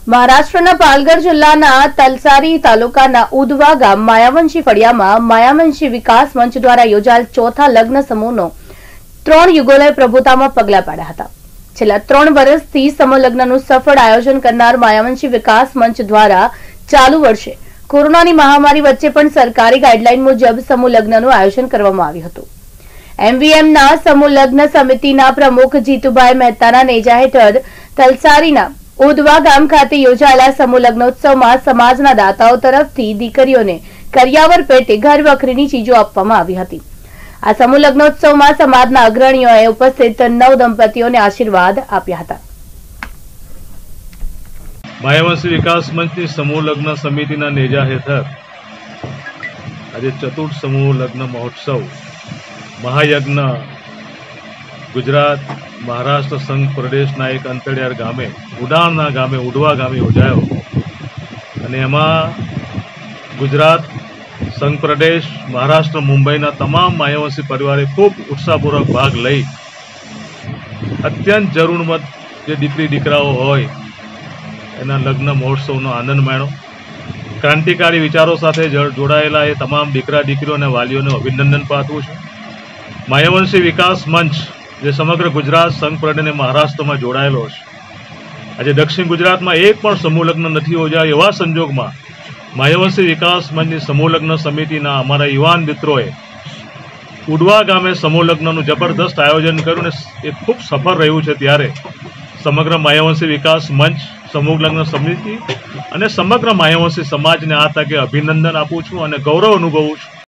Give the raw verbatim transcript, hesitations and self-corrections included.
મહારાષ્ટ્રના પાલઘર જિલ્લાના તલસારી તાલુકાના ઉદવા ગામ માયાવંશી ફળિયામાં માયાવંશી વિકાસ મંચ દ્વારા યોજાયેલ ચોથા લગ્ન સમૂહનો ત્રણ યુગોલય પ્રભુતામાં પગલા પાડ્યા હતા। છેલ્લા ત્રણ વર્ષથી સમૂહ લગ્નનું સફળ આયોજન કરનાર માયાવંશી વિકાસ મંચ દ્વારા ચાલુ વર્ષે કોરોનાની મહામારી વચ્ચે પણ સરકારી ગાઈડલાઈન મુજબ સમૂહ લગ્નનું આયોજન કરવામાં આવ્યું હતું। એમવીએમના સમૂહ લગ્ન સમિતિના પ્રમુખ જીતુભાઈ મહેતાના નેજા હેઠળ તલસારીના ઉદવા ગામ ખાતે યોજાયેલા સમૂહ લગ્નોત્સવમાં સમાજના દાતાઓ તરફથી દીકરીઓને કરિયાવર પેટે ઘર વખરીની ચીજો આપવામાં આવી હતી। આ સમૂહ લગ્નોત્સવમાં સમાજના અગ્રણીઓએ ઉપસ્થિત નવ દંપતીઓને આશીર્વાદ આપ્યા હતા। માયાવંશી વિકાસ મંચની સમૂહ લગ્ન સમિતિના નેજા હેઠળ આજે ચતુર્થ સમૂહ લગ્ન મહોત્સવ મહાયજ્ઞ ગુજરાત મહારાષ્ટ્ર સંઘ પ્રદેશના એક અંતરિયાળ ગામે ઉડાણના ગામે ઉડવા ગામે યોજાયો અને એમાં ગુજરાત સંઘ પ્રદેશ મહારાષ્ટ્ર મુંબઈના તમામ માયાવંશી પરિવારે ખૂબ ઉત્સાહપૂર્વક ભાગ લઈ અત્યંત જરૂરમંદ જે દીકરી દીકરાઓ હોય એના લગ્ન મહોત્સવનો આનંદ માણ્યો। ક્રાંતિકારી વિચારો સાથે જોડાયેલા એ તમામ દીકરા દીકરીઓ અને વાલીઓને અભિનંદન પાઠવું છું। માયાવંશી વિકાસ મંચ જે સમગ્ર ગુજરાત સંઘ પ્રદેશ અને મહારાષ્ટ્રમાં જોડાયેલો છે, આજે દક્ષિણ ગુજરાતમાં એક પણ સમૂહ લગ્ન નથી યોજાય એવા સંજોગમાં માયાવંશી વિકાસ મંચની સમૂહ લગ્ન સમિતિના અમારા યુવાન મિત્રોએ ઉડવા ગામે સમૂહ લગ્નનું જબરદસ્ત આયોજન કર્યું અને એ ખૂબ સફળ રહ્યું છે। ત્યારે સમગ્ર માયાવંશી વિકાસ મંચ સમૂહ લગ્ન સમિતિ અને સમગ્ર માયાવંશી સમાજને આ તકે અભિનંદન આપું છું અને ગૌરવ અનુભવું છું।